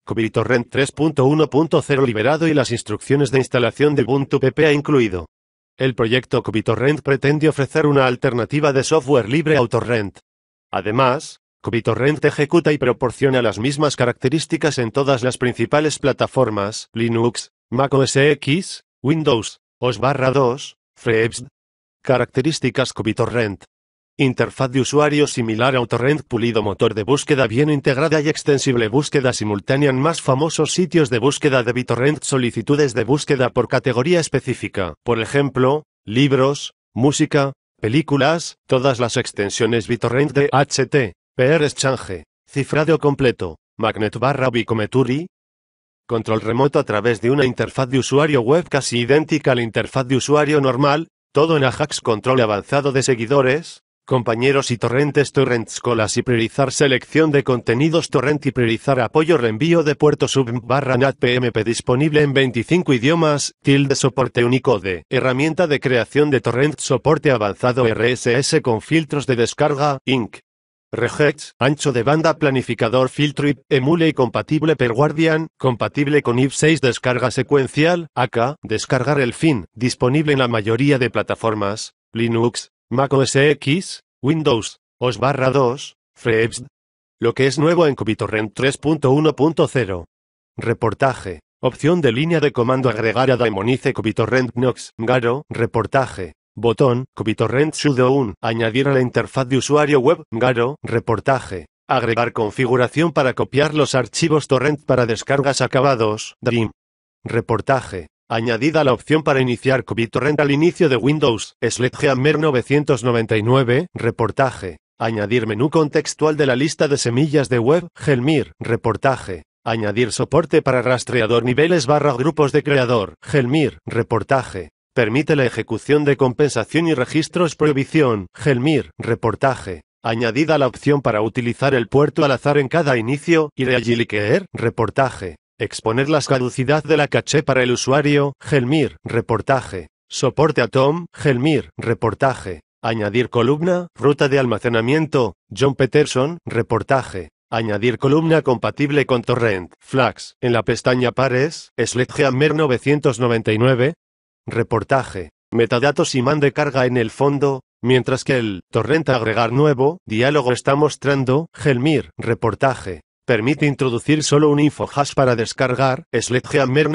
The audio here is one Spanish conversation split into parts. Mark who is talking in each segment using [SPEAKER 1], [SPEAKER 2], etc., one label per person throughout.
[SPEAKER 1] BitTorrent 3.1.0 liberado y las instrucciones de instalación de Ubuntu PPA incluido. El proyecto BitTorrent pretende ofrecer una alternativa de software libre a torrent. Además, BitTorrent ejecuta y proporciona las mismas características en todas las principales plataformas, Linux, Mac OS X, Windows, OS/2, FreeBSD. Características BitTorrent. Interfaz de usuario similar a torrent pulido, motor de búsqueda bien integrada y extensible, búsqueda simultánea en más famosos sitios de búsqueda de BitTorrent, solicitudes de búsqueda por categoría específica, por ejemplo, libros, música, películas, todas las extensiones BitTorrent de HTTP Exchange, cifrado completo, Magnet/Bicometuri, control remoto a través de una interfaz de usuario web casi idéntica a la interfaz de usuario normal, todo en Ajax, control avanzado de seguidores, compañeros y torrentes, torrents, colas y priorizar selección de contenidos torrent y priorizar apoyo reenvío de puertos sub/NAT PMP disponible en 25 idiomas, soporte Unicode, herramienta de creación de torrent, soporte avanzado RSS con filtros de descarga, Inc. Regex, ancho de banda, planificador, filtro IP, emule y compatible per Guardian, compatible con IP6, descarga secuencial, AK, descargar el fin, disponible en la mayoría de plataformas, Linux, Mac OS X, Windows, OS/2, FreeBSD. Lo que es nuevo en BitTorrent 3.1.0. Reportaje. Opción de línea de comando agregar a Daemonice BitTorrent Knox, Garo, reportaje. Botón, BitTorrent sudo 1, añadir a la interfaz de usuario web, Garo, reportaje. Agregar configuración para copiar los archivos torrent para descargas acabados, Dream. Reportaje. Añadida la opción para iniciar BitTorrent al inicio de Windows, Sledgehammer 999, reportaje. Añadir menú contextual de la lista de semillas de web, Gelmir, reportaje. Añadir soporte para rastreador niveles/grupos de creador, Gelmir, reportaje. Permite la ejecución de compensación y registros prohibición, Gelmir, reportaje. Añadida la opción para utilizar el puerto al azar en cada inicio, Ireagiliqueer, reportaje. Exponer la caducidad de la caché para el usuario, Gelmir, reportaje. Soporte a Tom, Gelmir, reportaje. Añadir columna, ruta de almacenamiento, John Peterson, reportaje. Añadir columna compatible con torrent, flags, en la pestaña pares, Sledgehammer 999. Reportaje. Metadatos imán de carga en el fondo, mientras que el torrent agregar nuevo, diálogo está mostrando, Gelmir, reportaje. Permite introducir solo un infohash para descargar, Sledgehammer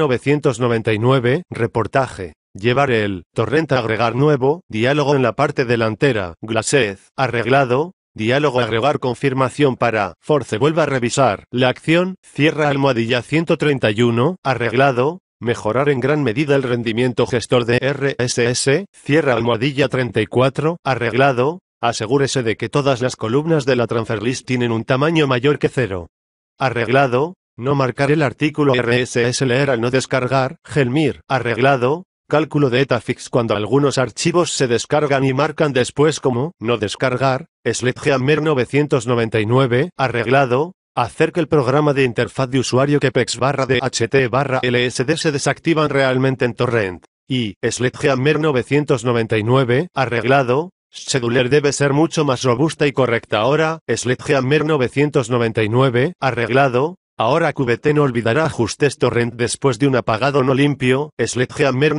[SPEAKER 1] 999, reportaje. Llevar el torrent a agregar nuevo, diálogo en la parte delantera, Glassez, arreglado, diálogo agregar confirmación para, Force vuelva a revisar, la acción, cierra almohadilla 131, arreglado, mejorar en gran medida el rendimiento gestor de RSS, cierra almohadilla 34, arreglado, asegúrese de que todas las columnas de la transfer list tienen un tamaño mayor que 0. Arreglado, no marcar el artículo RSS leer al no descargar, Gelmir, arreglado, cálculo de etafix cuando algunos archivos se descargan y marcan después como, no descargar, Sledgehammer 999, arreglado, hacer que el programa de interfaz de usuario Kepex/DHT/LSD se desactivan realmente en torrent, y, Sledgehammer 999, arreglado, Scheduler debe ser mucho más robusta y correcta ahora, Sledgehammer 999, arreglado, ahora QVT no olvidará ajustes torrent después de un apagado no limpio, Sledgehammer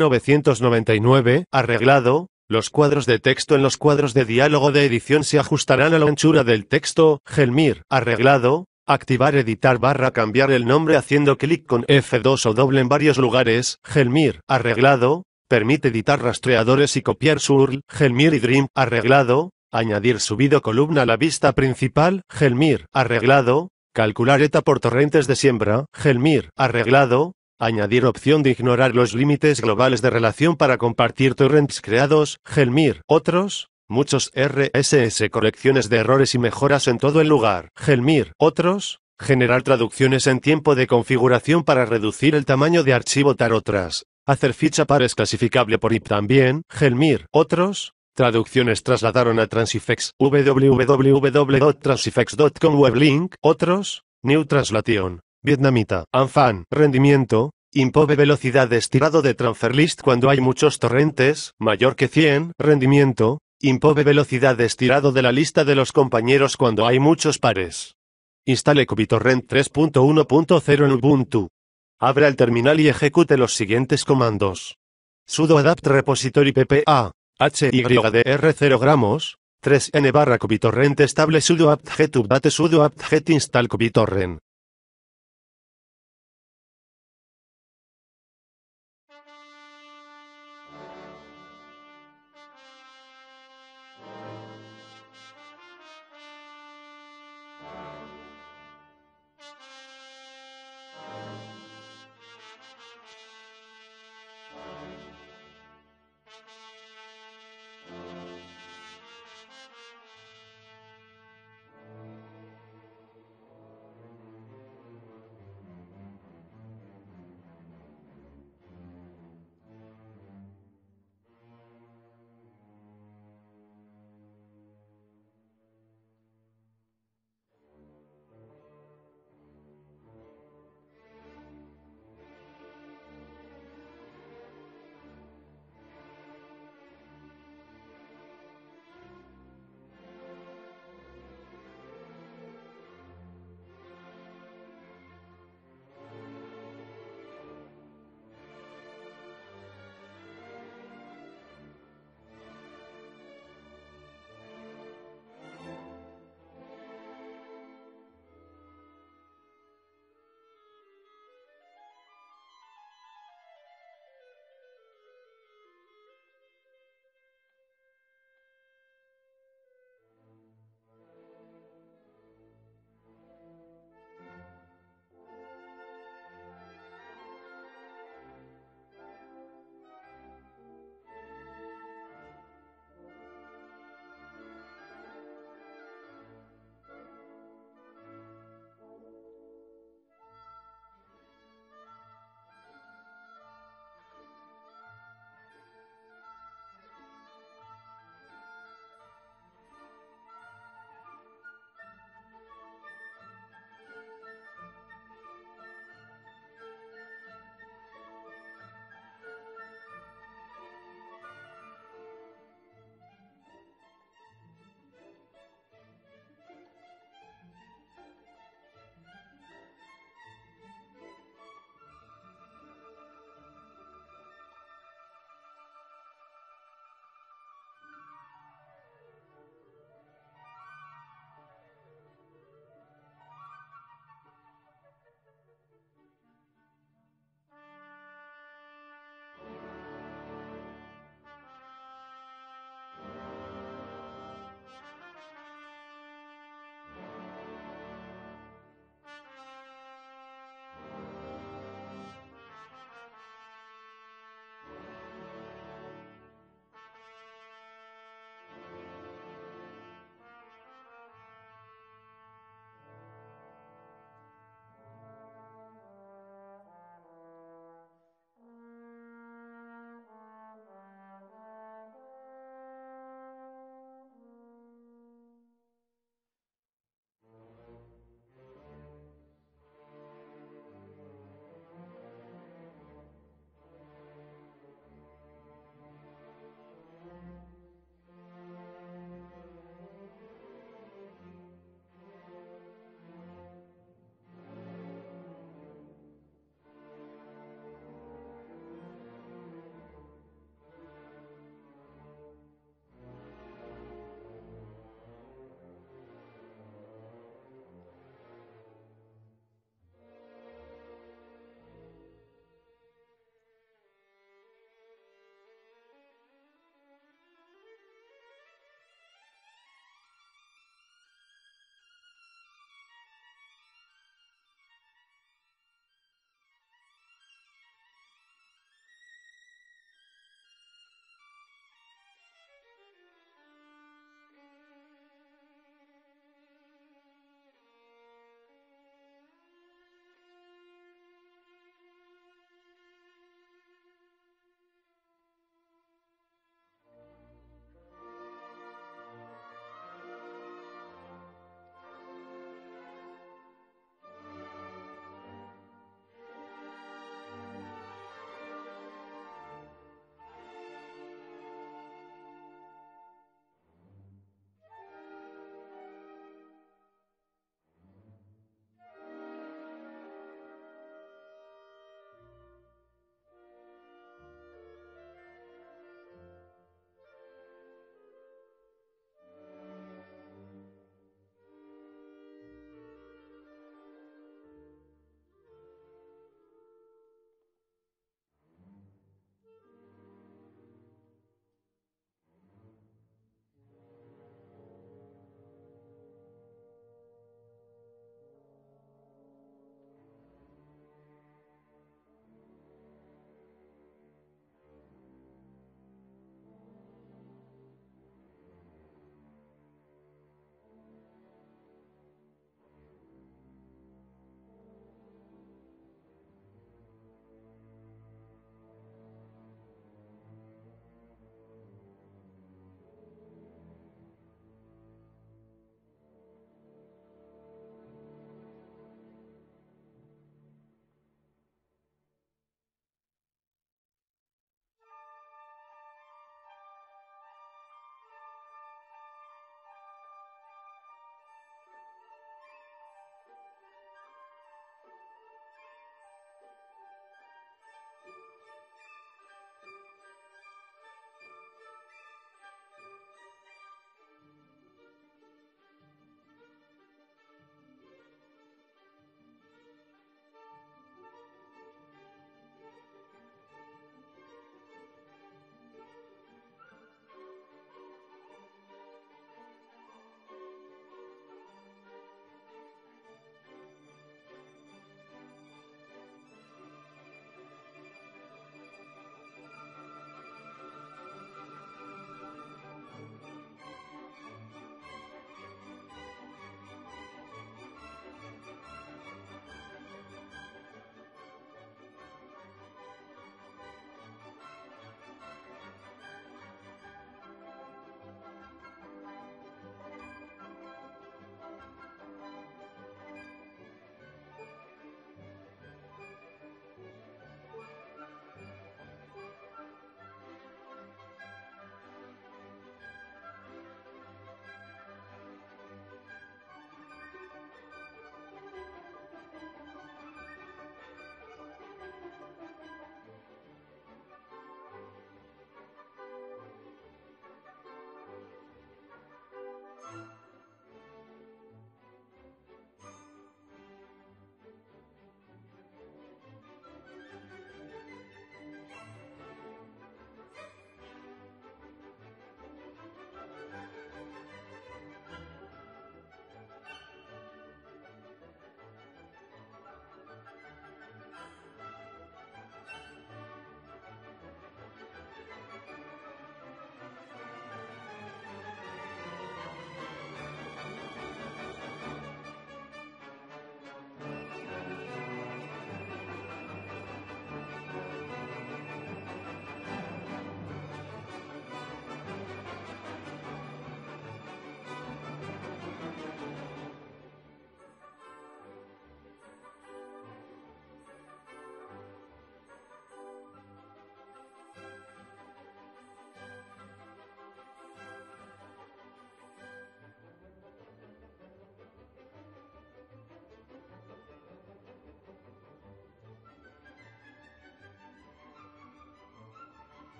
[SPEAKER 1] 999, arreglado, los cuadros de texto en los cuadros de diálogo de edición se ajustarán a la anchura del texto, Gelmir, arreglado, activar editar/cambiar el nombre haciendo clic con F2 o doble en varios lugares, Gelmir, arreglado, permite editar rastreadores y copiar su URL, Gelmir y Dream, arreglado, añadir subido columna a la vista principal, Gelmir, arreglado, calcular ETA por torrentes de siembra, Gelmir, arreglado, añadir opción de ignorar los límites globales de relación para compartir torrents creados, Gelmir, otros, muchos RSS correcciones de errores y mejoras en todo el lugar, Gelmir, otros, generar traducciones en tiempo de configuración para reducir el tamaño de archivo tar otras. Hacer ficha pares clasificable por IP también, Gelmir, otros, traducciones trasladaron a Transifex, www.transifex.com weblink, otros, New Translation, vietnamita, Anfan, rendimiento, Impove velocidad de estirado de transfer list cuando hay muchos torrentes, mayor que 100, rendimiento, Impove velocidad de estirado de la lista de los compañeros cuando hay muchos pares. Instale QBittorrent 3.1.0 en Ubuntu. Abra el terminal y ejecute los siguientes comandos. Sudo adapt repository ppa, hydr 0 gramos, 3n /QBittorrent estable sudo apt get update sudo apt get install QBittorrent.